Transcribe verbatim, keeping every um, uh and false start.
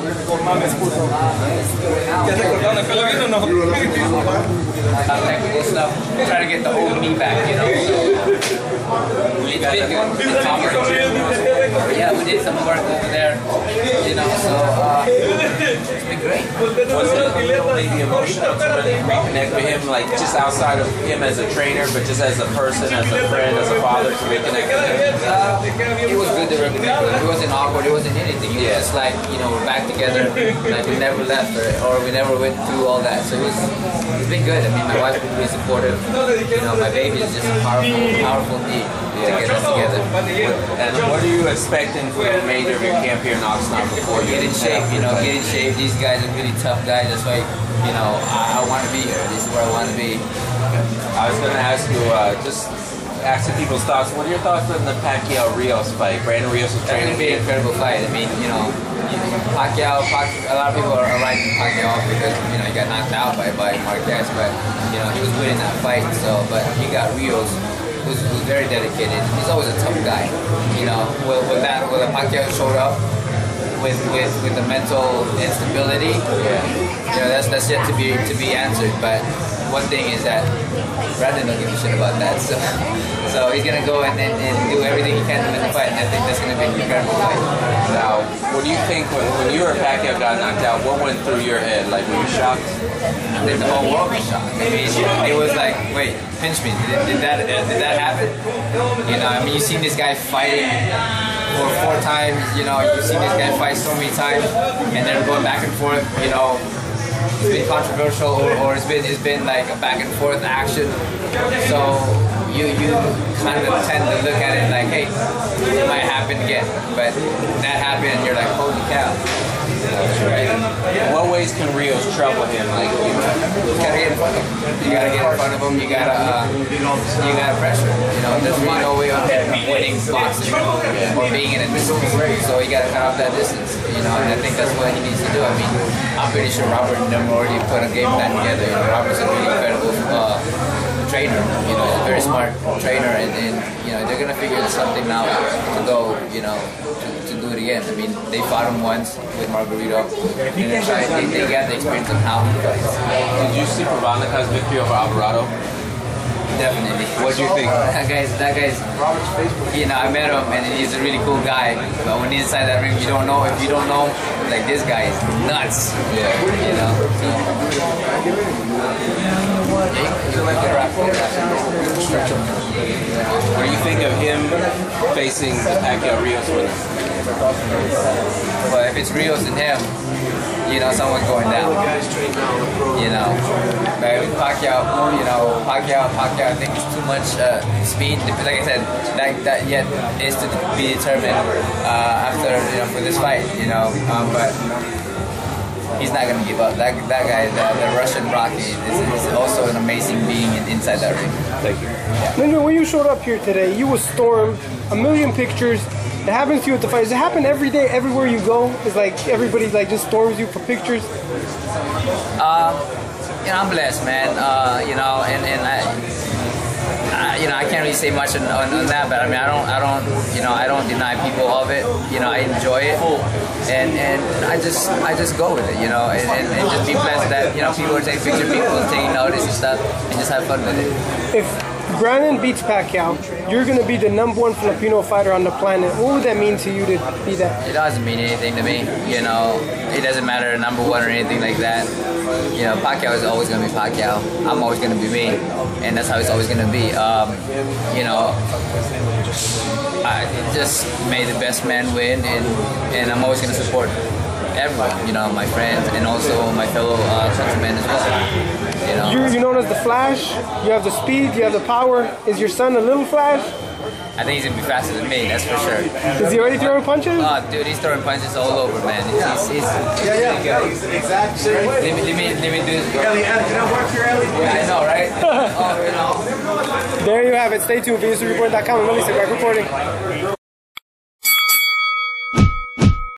Technical stuff, try to get the old me back, you know. It's been good. It's yeah, we did some work over there, you know, so uh, it's been great. Was it maybe emotional to really reconnect with him, like just outside of him as a trainer, but just as a person, as a friend, as a father, to reconnect with him? Uh, it was good to reconnect with him. It wasn't awkward, it wasn't anything. It was yeah. just like, you know, we're back together, like we never left or, or we never went through all that. So it was, it's been good. I mean, my wife's been really supportive. You know, my baby is just a powerful, powerful need to get us together. And what are you expecting for the remainder of your camp here in Oxnard before you get in shape? You know, get in shape. These guys are really tough guys. That's why, you know, I, I want to be here. This is where I want to be. I was going to ask you, uh, just asking people's thoughts. What are your thoughts on the Pacquiao Rios fight? Brandon Rios was training. It's going to be an incredible fight. I mean, you know, Pacquiao, Pacquiao, a lot of people are, are writing Pacquiao because, you know, he got knocked out by, by Marquez, but, you know, he was winning that fight, so, but he got Rios, who's, who's very dedicated. He's always a tough guy, you know, when, when that, when Pacquiao showed up with, with, with the mental instability, you know, that's, that's yet to be, to be answered, but one thing is that Brandon don't give a shit about that, so, so he's going to go and, and, and do everything he can to win the fight, and I think that's going to be an incredible fight. Now, what do you think when, when you or Pacquiao got knocked out, what went through your head? Like, were you shocked? I think the whole world was shocked. I mean, it was like, wait, pinch me. Did, did that did that happen? You know, I mean, you've seen this guy fighting for four times. You know, you've seen this guy fight so many times, and then going back and forth. You know, it's been controversial, or, or it's been it's been like a back and forth action. So you you kind of tend to look at it like, hey, it might happen again. But that happened, and you're like, holy cow. Right. In what ways can Rios trouble him? Like, you, you gotta get in front of him. You gotta get in front of him. You gotta, uh, you gotta pressure. You know, there's really no way of winning boxing or being in a distance. So you gotta cut off that distance. You know, and I think that's what he needs to do. I mean, I'm pretty sure Robert and them already put a game plan together. You know, Robert's a really incredible uh, trainer. You know, he's a very smart trainer, and, and you know, they're gonna figure something out to go. You know, to, to do it again. I mean, they fought him once with Margarito, and they, tried, they, they got the experience of how he fights. Did you see Pravanica's victory over Alvarado? Definitely. What do you think? That guy's, that guy's, you know, I met him and he's a really cool guy, but when he's inside that ring, you don't know, if you don't know, like, this guy is nuts. Yeah. You know, so. What do you think of him facing Pacquiao Rios winner? Well, if it's Rios and him, you know, someone's going down. You know, but with Pacquiao, you know, Pacquiao, Pacquiao, I think it's too much uh, speed. Like I said, that that yet is to be determined uh, after, you know, for this fight. You know, um, but he's not gonna give up. That that guy, the, the Russian Rocky, is, is also an amazing being in, inside that ring. Thank you. Yeah. Linda, when you showed up here today, you was stormed. A million pictures. It happens to you at the fight. Does it happen every day, everywhere you go? It's like everybody like just storms you for pictures? Uh, you know, I'm blessed, man. Uh, you know, and, and I, I, you know, I can't really say much on, on, on that, but I mean, I don't, I don't, you know, I don't deny people of it. You know, I enjoy it, and and I just, I just go with it, you know, and, and, and just be blessed that, you know, people are taking pictures, people are taking notice and stuff, and just have fun with it. If Brandon beats Pacquiao, you're going to be the number one Filipino fighter on the planet. What would that mean to you to be that? It doesn't mean anything to me. You know, it doesn't matter number one or anything like that. You know, Pacquiao is always going to be Pacquiao. I'm always going to be me, and that's how it's always going to be. Um, you know, I just made the best man win, and, and I'm always going to support everyone, you know, my friends, and also my fellow uh, countrymen as well. You know, you're, you're known as the Flash. You have the speed. You have the power. Is your son a little Flash? I think he's gonna be faster than me. That's for sure. Is he already throwing punches? Oh, dude, he's throwing punches all over, man. He's, he's, he's yeah, yeah, yeah, exactly. Let me, let me, let me do this. Ellie, can I work here, Ellie? Yeah, I know, right? Oh, you know. There you have it. Stay tuned. V S Report dot com. I'm really back recording.